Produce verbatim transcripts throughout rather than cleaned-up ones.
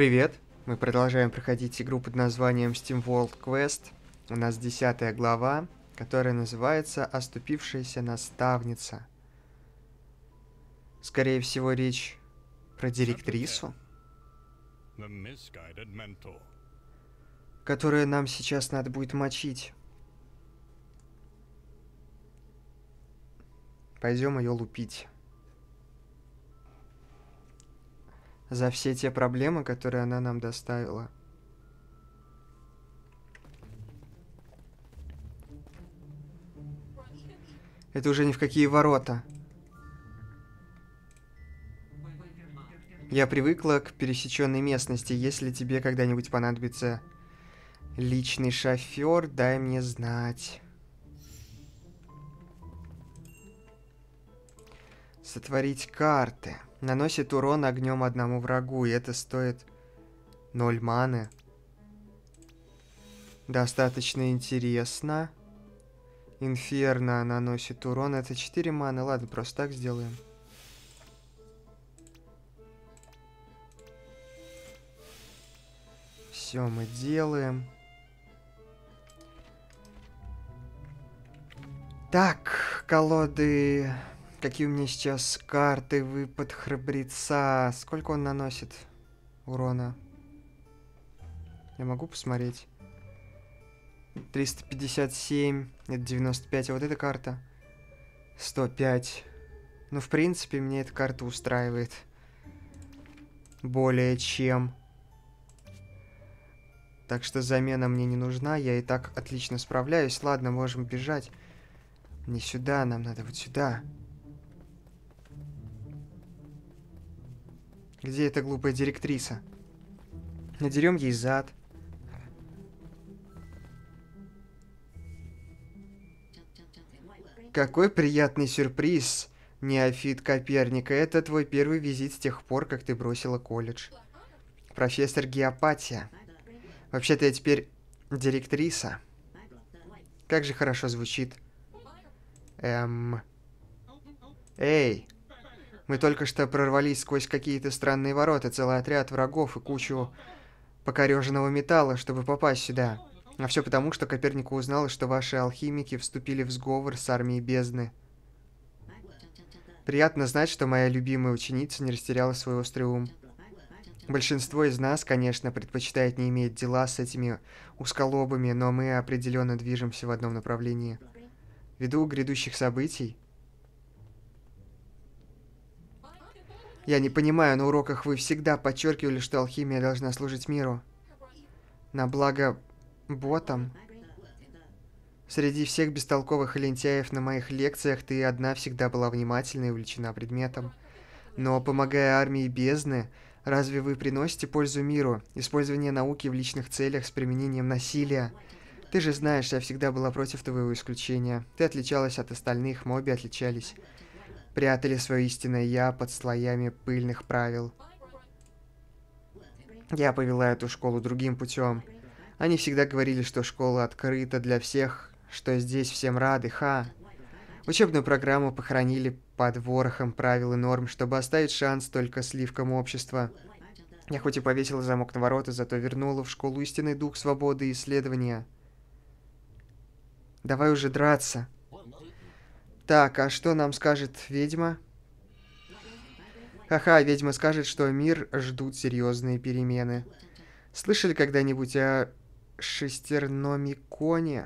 Привет! Мы продолжаем проходить игру под названием SteamWorld Quest. У нас десятая глава, которая называется «Оступившаяся наставница». Скорее всего, речь про директрису, которую нам сейчас надо будет мочить. Пойдем ее лупить. За все те проблемы, которые она нам доставила. Это уже ни в какие ворота. Я привыкла к пересеченной местности. Если тебе когда-нибудь понадобится личный шофер, дай мне знать. Сотворить карты. Наносит урон огнем одному врагу, и это стоит ноль маны. Достаточно интересно. Инферно наносит урон. Это четыре маны. Ладно, просто так сделаем. Все мы делаем. Так, колоды. Какие у меня сейчас карты? Выпад храбреца. Сколько он наносит урона? Я могу посмотреть? триста пятьдесят семь. Это девяносто пять. А вот эта карта? сто пять. Ну, в принципе, мне эта карта устраивает. Более чем. Так что замена мне не нужна. Я и так отлично справляюсь. Ладно, можем бежать. Не сюда, нам надо вот сюда. Где эта глупая директриса? Надерем ей зад. Какой приятный сюрприз, неофит Коперника. Это твой первый визит с тех пор, как ты бросила колледж. Профессор Геопатия. Вообще-то я теперь директриса. Как же хорошо звучит. Эм... Эй! Мы только что прорвались сквозь какие-то странные ворота, целый отряд врагов и кучу покореженного металла, чтобы попасть сюда. А все потому, что Копернику узнала, что ваши алхимики вступили в сговор с армией бездны. Приятно знать, что моя любимая ученица не растеряла свой острый ум. Большинство из нас, конечно, предпочитает не иметь дела с этими узколобами, но мы определенно движемся в одном направлении. Ввиду грядущих событий... Я не понимаю, на уроках вы всегда подчеркивали, что алхимия должна служить миру. На благо ботам. Среди всех бестолковых лентяев на моих лекциях ты одна всегда была внимательна и увлечена предметом. Но, помогая армии бездны, разве вы приносите пользу миру? Использование науки в личных целях с применением насилия. Ты же знаешь, я всегда была против твоего исключения. Ты отличалась от остальных, мы обе отличались. Прятали свое истинное «я» под слоями пыльных правил. Я повела эту школу другим путем. Они всегда говорили, что школа открыта для всех, что здесь всем рады, ха. Учебную программу похоронили под ворохом правил и норм, чтобы оставить шанс только сливкам общества. Я хоть и повесила замок на ворота, зато вернула в школу истинный дух свободы и исследования. Давай уже драться. Так, а что нам скажет ведьма? Ха-ха, ведьма скажет, что мир ждут серьезные перемены. Слышали когда-нибудь о шестерномиконе?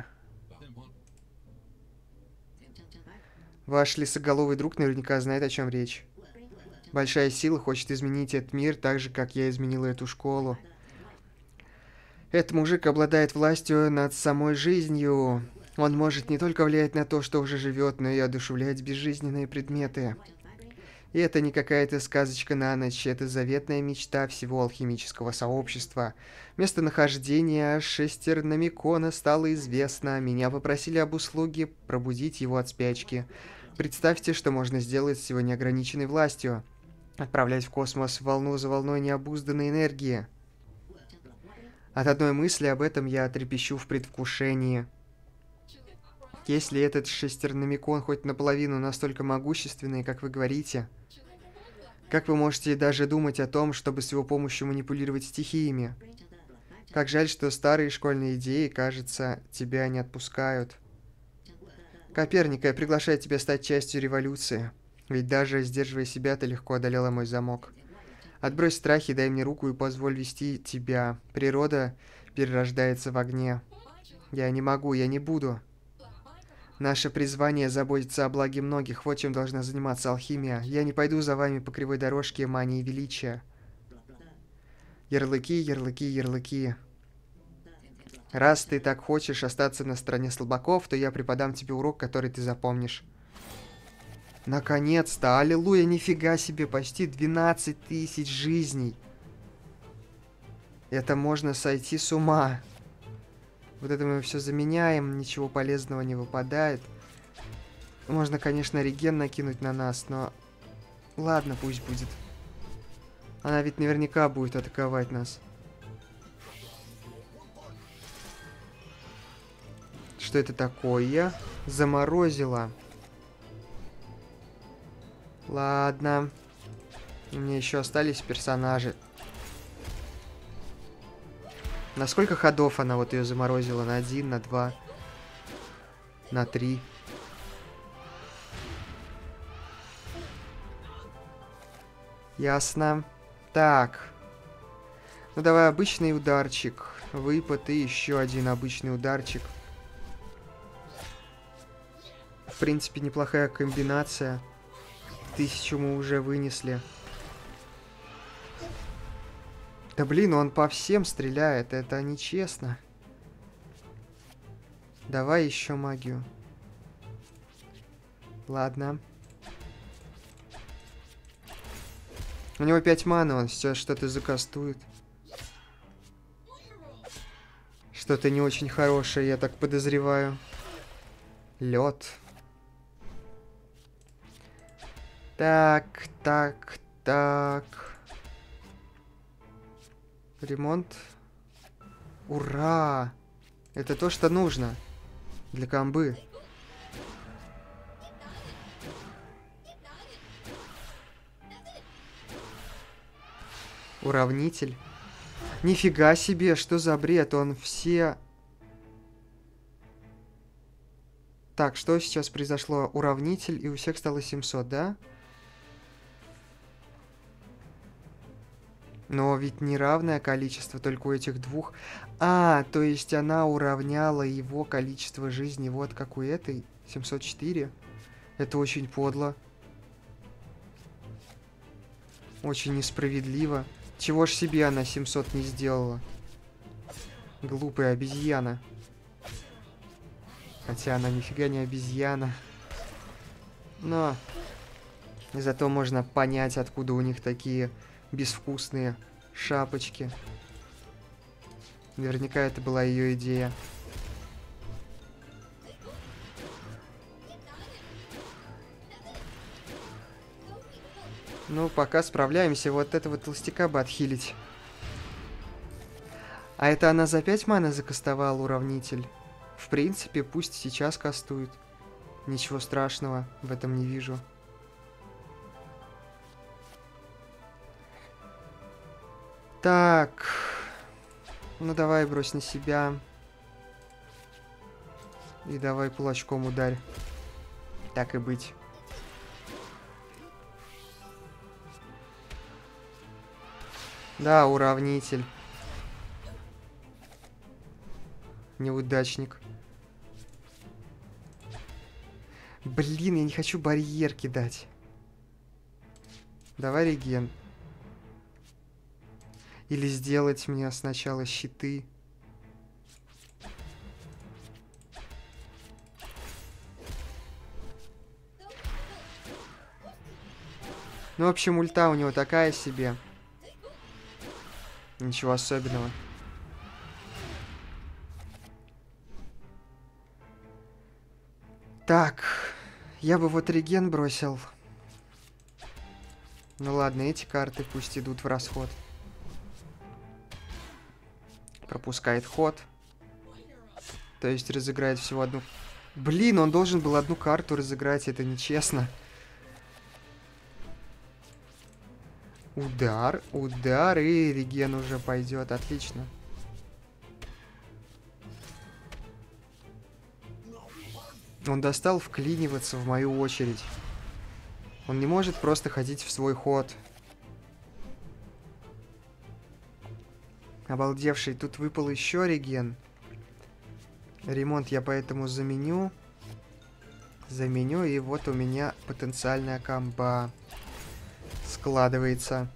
Ваш лисоголовый друг наверняка знает, о чем речь. Большая сила хочет изменить этот мир так же, как я изменила эту школу. Этот мужик обладает властью над самой жизнью. Он может не только влиять на то, что уже живет, но и одушевлять безжизненные предметы. И это не какая-то сказочка на ночь, это заветная мечта всего алхимического сообщества. Местонахождение шестерномикона стало известно. Меня попросили об услуге пробудить его от спячки. Представьте, что можно сделать с его неограниченной властью. Отправлять в космос волну за волной необузданной энергии. От одной мысли об этом я трепещу в предвкушении. Если этот шестерномикон хоть наполовину настолько могущественный, как вы говорите, Как вы можете даже думать о том, чтобы с его помощью манипулировать стихиями? Как жаль, что старые школьные идеи, кажется, тебя не отпускают. Коперник, я приглашаю тебя стать частью революции. Ведь даже сдерживая себя, ты легко одолела мой замок. Отбрось страхи, дай мне руку и позволь вести тебя. Природа перерождается в огне. Я не могу, я не буду. Наше призвание заботиться о благе многих. Вот чем должна заниматься алхимия. Я не пойду за вами по кривой дорожке мании величия. Ярлыки, ярлыки, ярлыки. Раз ты так хочешь остаться на стороне слабаков, то я преподам тебе урок, который ты запомнишь. Наконец-то! Аллилуйя! Нифига себе! Почти двенадцать тысяч жизней! Это можно сойти с ума! Вот это мы все заменяем, ничего полезного не выпадает. Можно, конечно, реген накинуть на нас, но... Ладно, пусть будет. Она ведь наверняка будет атаковать нас. Что это такое? Заморозила. Ладно. У меня еще остались персонажи. На сколько ходов она вот ее заморозила? На один, на два, на три. Ясно. Так. Ну давай обычный ударчик. Выпад и еще один обычный ударчик. В принципе, неплохая комбинация. Тысячу мы уже вынесли. Да блин, он по всем стреляет. Это нечестно. Давай еще магию. Ладно. У него пять маны, он сейчас что-то закастует. Что-то не очень хорошее, я так подозреваю. Лед. Так, так, так. Ремонт. Ура! Это то, что нужно. Для комбы. Уравнитель. Нифига себе, что за бред? Он все... Так, что сейчас произошло? Уравнитель, и у всех стало семьсот, да? Но ведь неравное количество, только у этих двух. А, то есть она уравняла его количество жизни. Вот как у этой. семьсот четыре. Это очень подло. Очень несправедливо. Чего ж себе она семьсот не сделала? Глупая обезьяна. Хотя она нифига не обезьяна. Но зато можно понять, откуда у них такие безвкусные шапочки. Наверняка это была ее идея. Ну, пока справляемся. Вот этого толстяка бы отхилить. А это она за пять маны закастовала уравнитель? В принципе, пусть сейчас кастует. Ничего страшного в этом не вижу. Так. Ну, давай брось на себя. И давай кулачком ударь. Так и быть. Да, уравнитель. Неудачник. Блин, я не хочу барьер кидать. Давай реген. Или сделать мне сначала щиты. Ну, в общем, ульта у него такая себе. Ничего особенного. Так, я бы вот реген бросил. Ну ладно, эти карты пусть идут в расход. Пропускает ход. То есть разыграет всего одну... Блин, он должен был одну карту разыграть, это нечестно. Удар, удар, и реген уже пойдет. Отлично. Он достал вклиниваться в мою очередь. Он не может просто ходить в свой ход. Обалдевший. Тут выпал еще реген. Ремонт я поэтому заменю. Заменю, и вот у меня потенциальная комба складывается.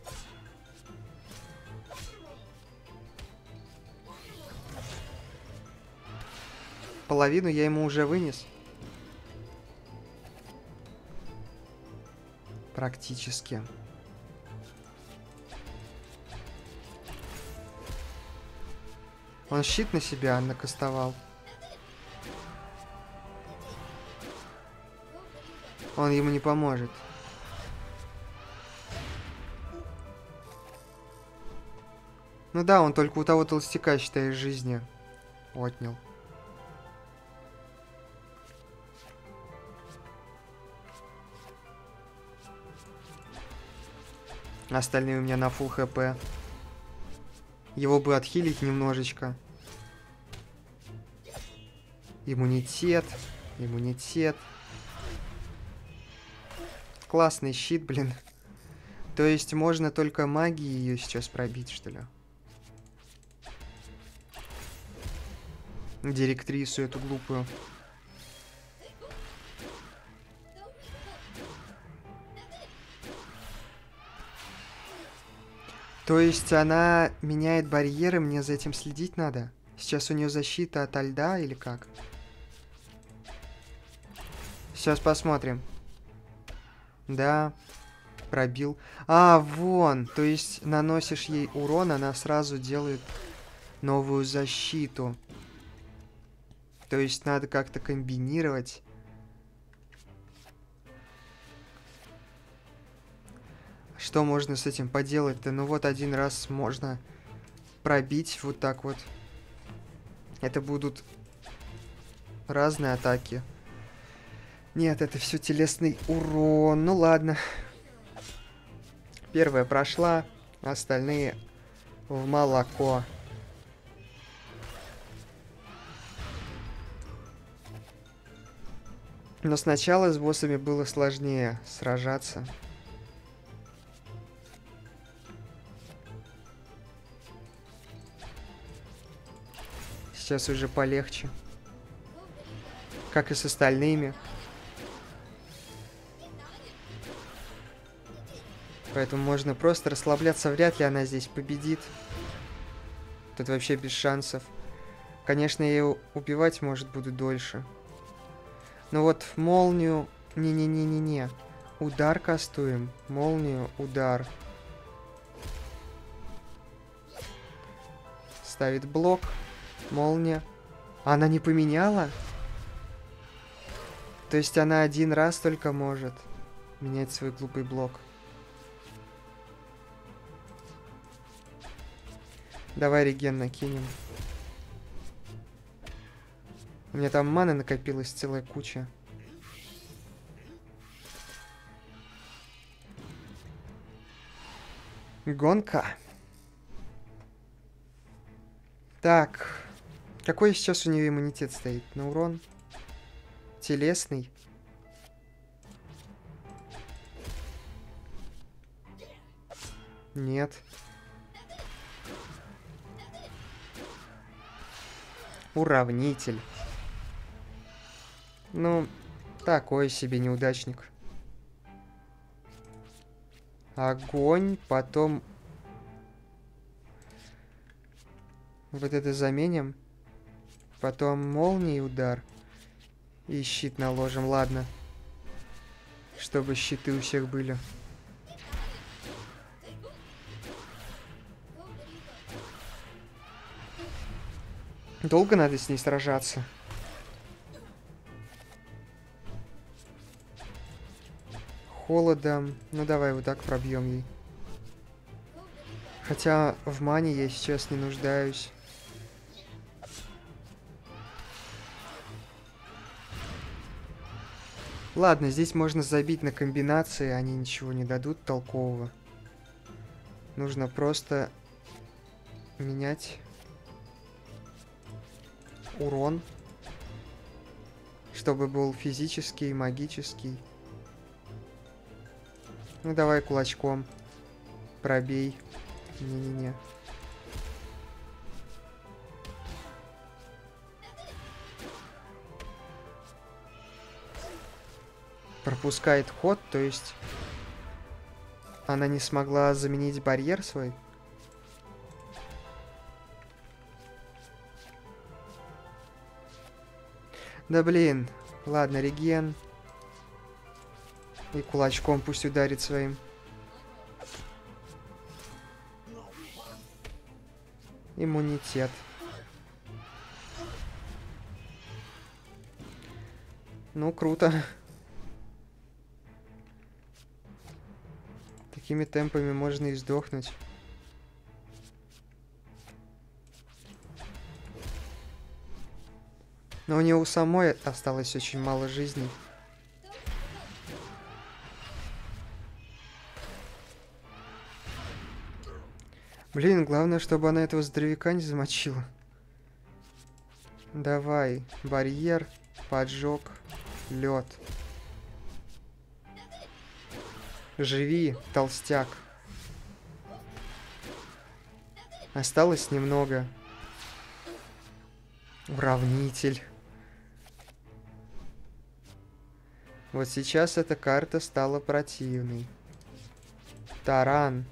Половину я ему уже вынес. Практически. Он щит на себя накастовал. Он ему не поможет. Ну да, он только у того толстяка, считай, жизни отнял. Остальные у меня на фулл хп. Его бы отхилить немножечко. Иммунитет. Иммунитет. Классный щит, блин. То есть можно только магией ее сейчас пробить, что ли? Директрису эту глупую. То есть она меняет барьеры, мне за этим следить надо? Сейчас у нее защита ото льда или как? Сейчас посмотрим. Да, пробил. А, вон, то есть наносишь ей урон, она сразу делает новую защиту. То есть надо как-то комбинировать. Что можно с этим поделать-то? Ну вот один раз можно пробить вот так вот. Это будут разные атаки. Нет, это все телесный урон. Ну ладно. Первая прошла, остальные в молоко. Но сначала с боссами было сложнее сражаться. Сейчас уже полегче. Как и с остальными. Поэтому можно просто расслабляться. Вряд ли она здесь победит. Тут вообще без шансов. Конечно, я ее убивать, может, буду дольше. Но вот молнию... Не-не-не-не-не. Удар кастуем. Молнию, удар. Ставит блок. Молния. Она не поменяла? То есть она один раз только может менять свой глупый блок. Давай реген накинем. У меня там маны накопилась целая куча. Гонка. Так. Какой сейчас у нее иммунитет стоит? На урон? Телесный? Нет. Уравнитель. Ну, такой себе неудачник. Огонь, потом... Вот это заменим. Потом молния и удар. И щит наложим, ладно. Чтобы щиты у всех были. Долго надо с ней сражаться? Холодом. Ну давай вот так пробьем ей. Хотя в мане я сейчас не нуждаюсь. Ладно, здесь можно забить на комбинации, они ничего не дадут толкового. Нужно просто менять урон, чтобы был физический, магический. Ну, давай кулачком. Пробей. Не-не-не. Пропускает ход, то есть она не смогла заменить барьер свой. Да блин. Ладно, реген. И кулачком пусть ударит своим. Иммунитет. Ну, круто. Такими темпами можно и сдохнуть. Но у него самой осталось очень мало жизней. Блин, главное, чтобы она этого здоровяка не замочила. Давай, барьер, поджог, лед. Живи, толстяк. Осталось немного. Уравнитель. Вот сейчас эта карта стала противной. Таран.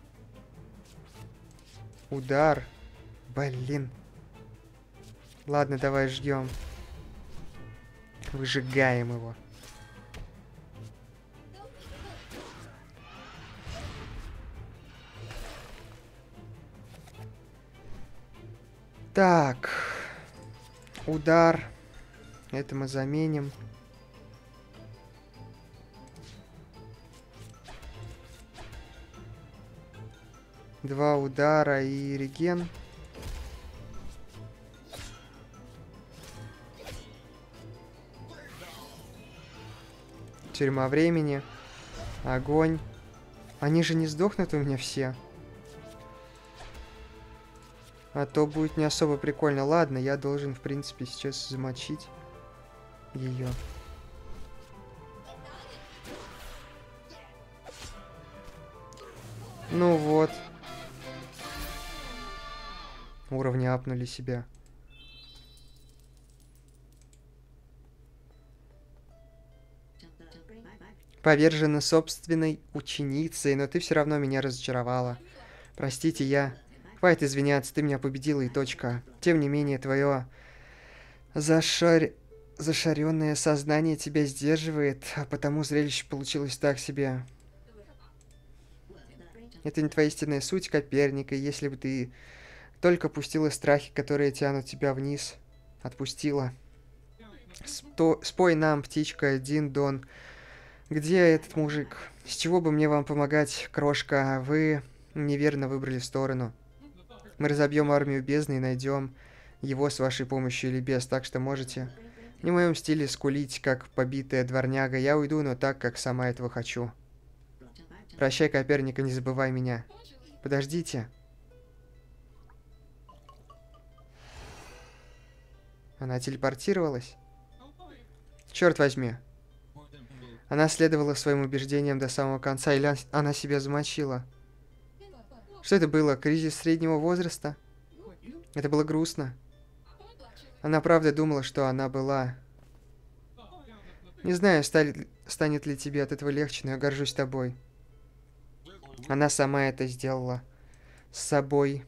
Удар. Блин. Ладно, давай ждем. Выжигаем его. Так. Удар. Это мы заменим. Два удара и реген. Тюрьма времени. Огонь. Они же не сдохнут у меня все. А то будет не особо прикольно. Ладно, я должен, в принципе, сейчас замочить ее. Ну вот. Уровни апнули себя. Повержена собственной ученицей, но ты все равно меня разочаровала. Простите, я... Хватит извиняться, ты меня победила и точка. Тем не менее, твое зашар... зашаренное сознание тебя сдерживает, а потому зрелище получилось так себе. Это не твоя истинная суть, Коперник, и если бы ты только пустила страхи, которые тянут тебя вниз, отпустила. Сто... Спой нам, птичка, Дин-дон. Где этот мужик? С чего бы мне вам помогать, крошка? Вы неверно выбрали сторону. Мы разобьем армию бездны и найдем его с вашей помощью или без, так что можете не в моем стиле скулить, как побитая дворняга. Я уйду, но так, как сама этого хочу. Прощай, Коперник, и не забывай меня. Подождите. Она телепортировалась? Черт возьми. Она следовала своим убеждениям до самого конца, или она себя замочила? Что это было? Кризис среднего возраста? Это было грустно. Она правда думала, что она была... Не знаю, станет ли тебе от этого легче, но я горжусь тобой. Она сама это сделала. С собой.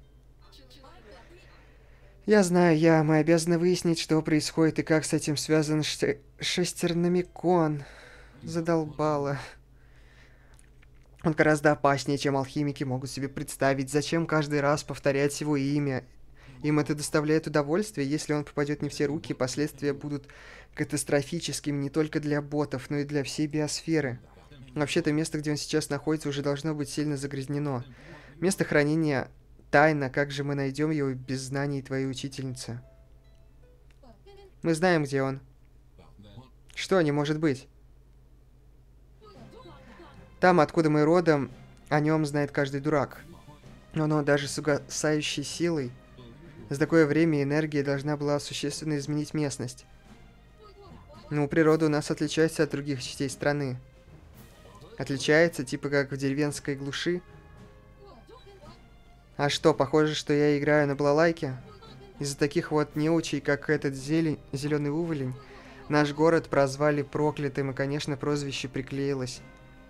Я знаю, я... Мы обязаны выяснить, что происходит и как с этим связан ш... шестерномикон. Задолбала. Он гораздо опаснее, чем алхимики могут себе представить. Зачем каждый раз повторять его имя? Им это доставляет удовольствие. Если он попадет не в те руки, последствия будут катастрофическими не только для ботов, но и для всей биосферы. Вообще-то место, где он сейчас находится, уже должно быть сильно загрязнено. Место хранения тайна. Как же мы найдем его без знаний твоей учительницы? Мы знаем, где он. Что не может быть? Там, откуда мы родом, о нем знает каждый дурак. Но даже с угасающей силой, за такое время энергия должна была существенно изменить местность. Ну, природа у нас отличается от других частей страны. Отличается, типа как в деревенской глуши. А что, похоже, что я играю на балалайке? Из-за таких вот неучей, как этот зелень, зеленый уволень, наш город прозвали проклятым, и, конечно, прозвище приклеилось.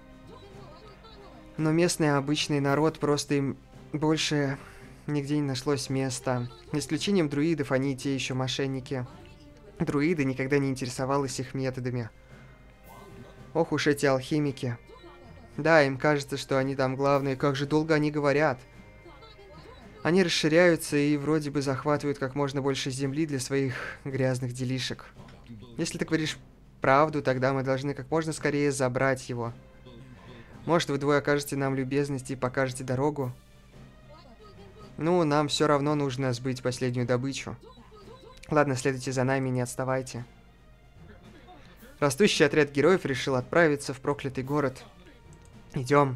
Но местный обычный народ, просто им больше нигде не нашлось места. Исключением друидов, они и те еще мошенники. Друиды никогда не интересовались их методами. Ох уж эти алхимики. Да, им кажется, что они там главные, как же долго они говорят. Они расширяются и вроде бы захватывают как можно больше земли для своих грязных делишек. Если ты говоришь правду, тогда мы должны как можно скорее забрать его. Может, вы двое окажете нам любезность и покажете дорогу? Ну, нам все равно нужно сбыть последнюю добычу. Ладно, следуйте за нами, не отставайте. Растущий отряд героев решил отправиться в проклятый город. Идем.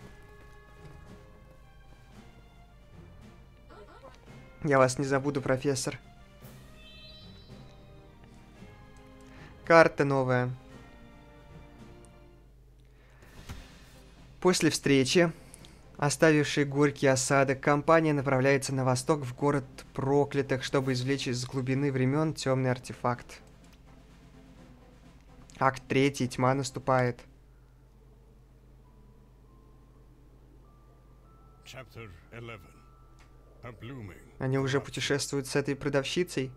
Я вас не забуду, профессор. Карта новая. После встречи, оставившей горький осадок, компания направляется на восток в город проклятых, чтобы извлечь из глубины времен темный артефакт. Акт третий. Тьма наступает. Они уже путешествуют с этой продавщицей.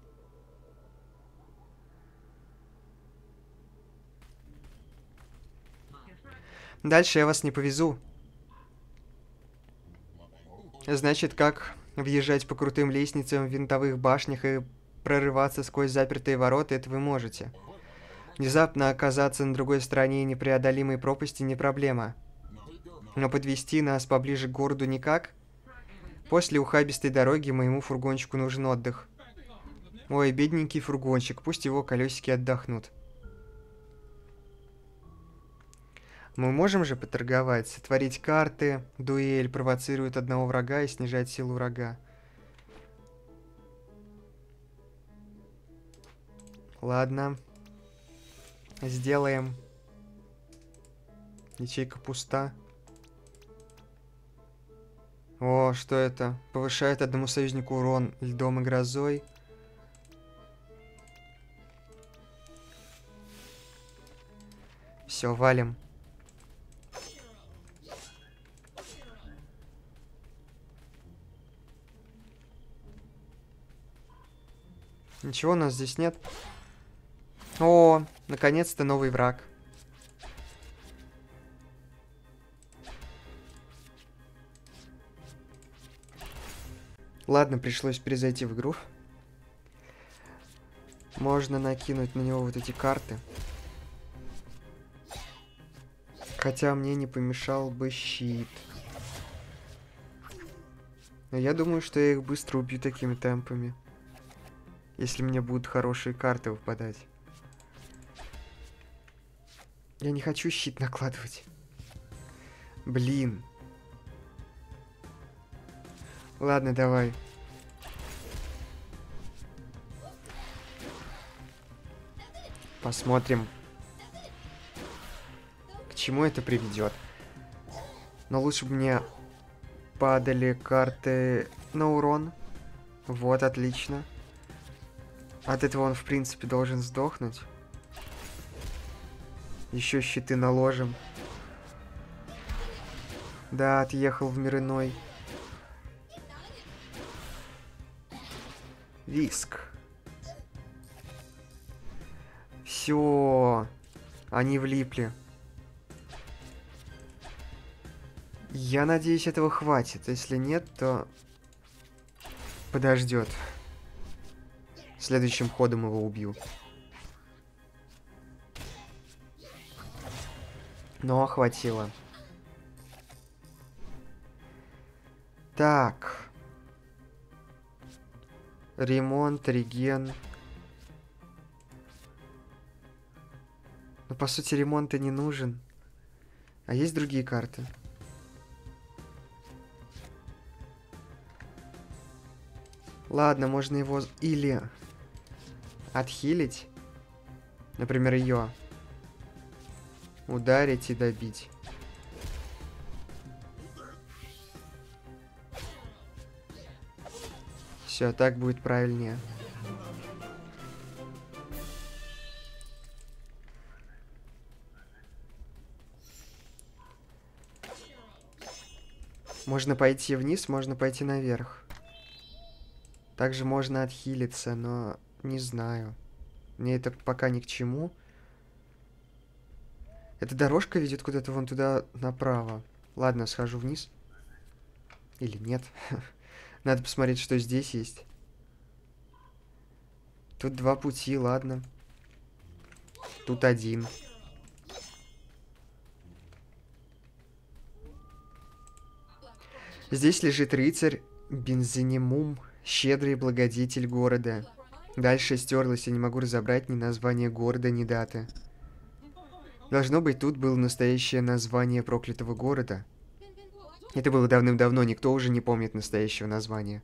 Дальше я вас не повезу. Значит, как въезжать по крутым лестницам в винтовых башнях и прорываться сквозь запертые ворота, это вы можете. Внезапно оказаться на другой стороне непреодолимой пропасти не проблема. Но подвести нас поближе к городу никак. После ухабистой дороги моему фургончику нужен отдых. Ой, бедненький фургончик, пусть его колесики отдохнут. Мы можем же поторговать, сотворить карты, дуэль, провоцирует одного врага и снижать силу врага. Ладно. Сделаем. Ячейка пуста. О, что это? Повышает одному союзнику урон льдом и грозой. Все, валим. Ничего у нас здесь нет. О, наконец-то новый враг. Ладно, пришлось перезайти в игру. Можно накинуть на него вот эти карты. Хотя мне не помешал бы щит. Но я думаю, что я их быстро убью такими темпами. Если мне будут хорошие карты выпадать. Я не хочу щит накладывать. Блин. Ладно, давай. Посмотрим, к чему это приведет. Но лучше бы мне падали карты на урон. Вот, отлично. От этого он, в принципе, должен сдохнуть. Еще щиты наложим. Да, отъехал в мир иной. Виск. Все. Они влипли. Я надеюсь, этого хватит. Если нет, то подождет. Следующим ходом его убью. Но хватило. Так. Ремонт, реген. Но по сути ремонт и не нужен. А есть другие карты? Ладно, можно его или отхилить. Например, ее. Ударить и добить. Все, так будет правильнее. Можно пойти вниз, можно пойти наверх. Также можно отхилиться, но не знаю. Мне это пока ни к чему. Эта дорожка ведет куда-то вон туда направо. Ладно, схожу вниз. Или нет. Надо посмотреть, что здесь есть. Тут два пути, ладно. Тут один. Здесь лежит рыцарь Бензинемум, щедрый благодетель города. Дальше стерлась, я не могу разобрать ни название города, ни даты. Должно быть, тут было настоящее название проклятого города. Это было давным-давно, никто уже не помнит настоящего названия.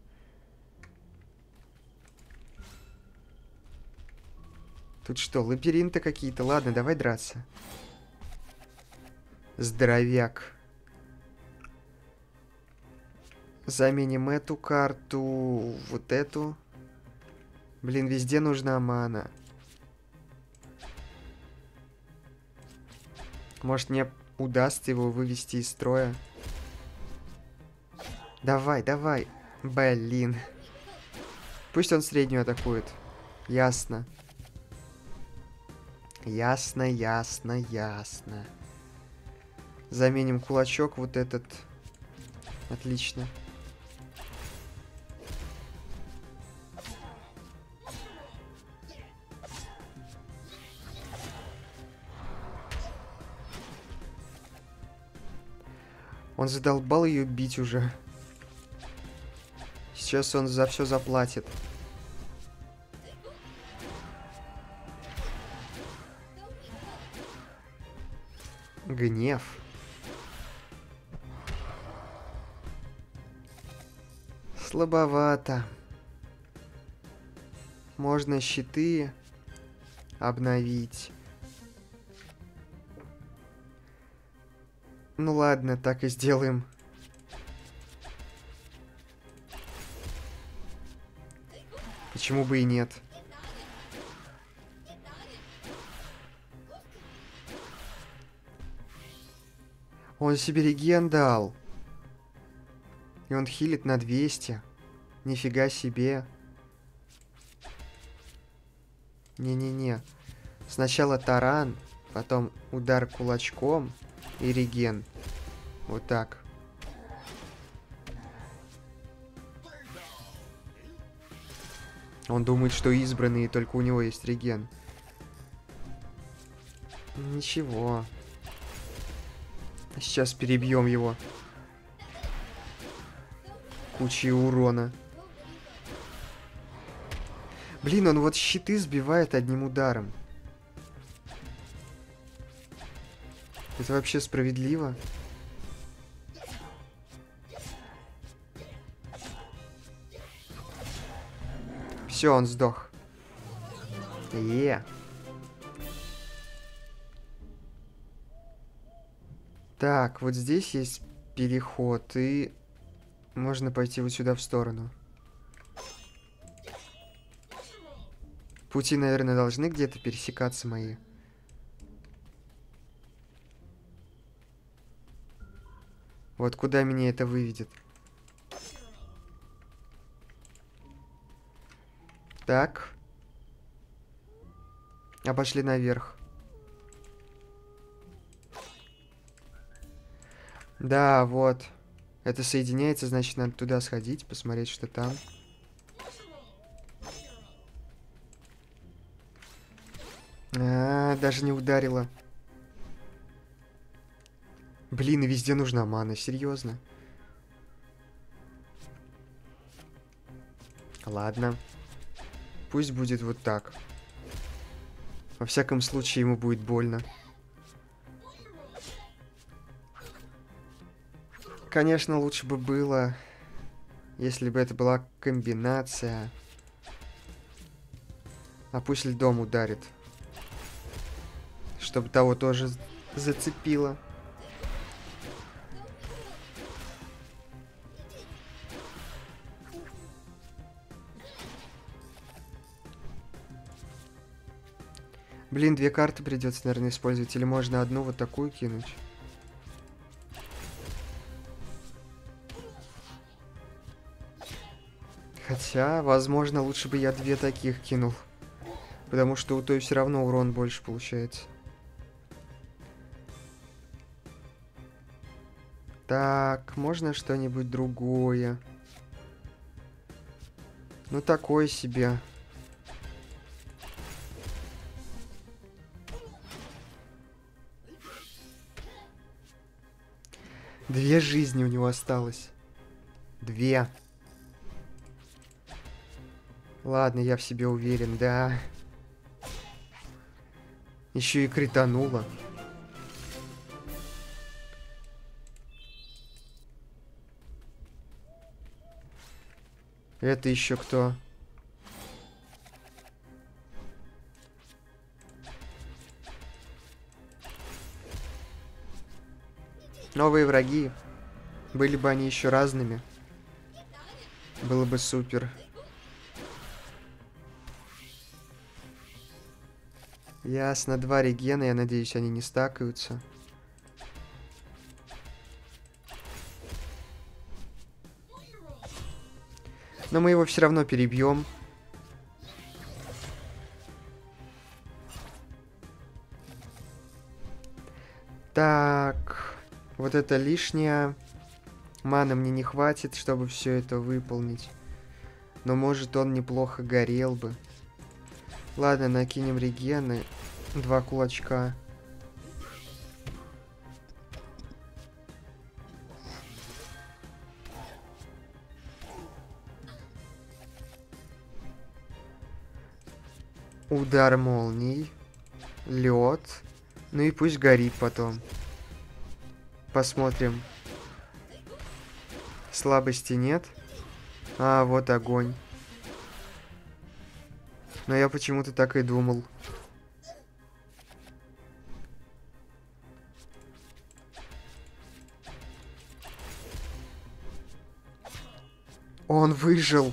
Тут что, лабиринты какие-то? Ладно, давай драться. Здоровяк. Заменим эту карту, вот эту. Блин, везде нужна мана. Может, мне удастся его вывести из строя? Давай, давай. Блин. Пусть он среднюю атакует. Ясно. Ясно, ясно, ясно. Заменим кулачок вот этот. Отлично. Он задолбал ее бить уже. Сейчас он за все заплатит. Гнев. Слабовато. Можно щиты обновить. Ну ладно, так и сделаем. Почему бы и нет? Он себе реген дал. И он хилит на двести. Нифига себе. Не-не-не. Сначала таран, потом удар кулачком и реген. Вот так. Он думает, что избранный, и только у него есть реген. Ничего. Сейчас перебьем его. Кучей урона. Блин, он вот щиты сбивает одним ударом. Это вообще справедливо? Все, он сдох. Е. Так, вот здесь есть переход, и можно пойти вот сюда в сторону. Пути, наверное, должны где-то пересекаться мои. Вот куда меня это выведет. Так. Обошли наверх. Да, вот. Это соединяется, значит, надо туда сходить, посмотреть, что там. А, даже не ударила. Блин, и везде нужна мана, серьезно. Ладно. Пусть будет вот так. Во всяком случае, ему будет больно. Конечно, лучше бы было Если бы это была комбинация. А пусть льдом ударит. Чтобы того тоже зацепило. Блин, две карты придется, наверное, использовать. Или можно одну вот такую кинуть. Хотя, возможно, лучше бы я две таких кинул. Потому что у той все равно урон больше получается. Так, можно что-нибудь другое? Ну, такое себе. Две жизни у него осталось. Две. Ладно, я в себе уверен, да. Еще и критануло. Это еще кто? Новые враги. Были бы они еще разными. Было бы супер. Ясно, два регена, я надеюсь, они не стакаются. Но мы его все равно перебьем. Так, вот это лишнее. Маны мне не хватит, чтобы все это выполнить. Но может он неплохо горел бы. Ладно, накинем регены. Два кулачка. Удар молний. Лед. Ну и пусть горит потом. Посмотрим. Слабости нет. А, вот огонь. Но я почему-то так и думал. Он выжил.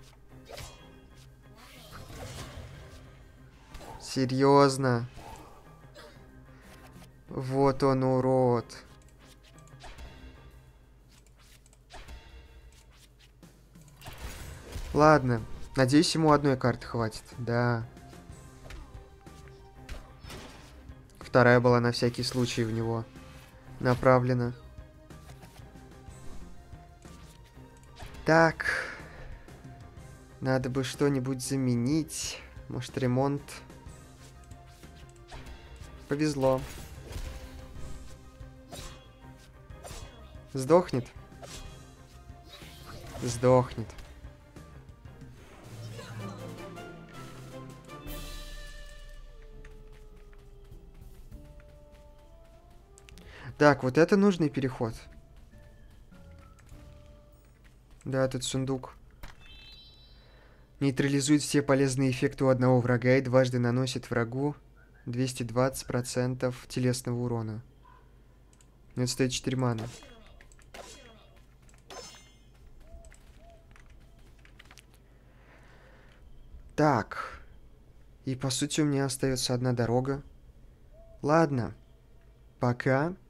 Серьезно. Вот он, урод. Ладно. Надеюсь, ему одной карты хватит. Да. Вторая была на всякий случай в него направлена. Так. Надо бы что-нибудь заменить. Может, ремонт. Повезло. Сдохнет. Сдохнет. Так, вот это нужный переход. Да, этот сундук. Нейтрализует все полезные эффекты у одного врага и дважды наносит врагу двести двадцать процентов телесного урона. Но это стоит четыре маны. Так. И по сути у меня остается одна дорога. Ладно. Пока.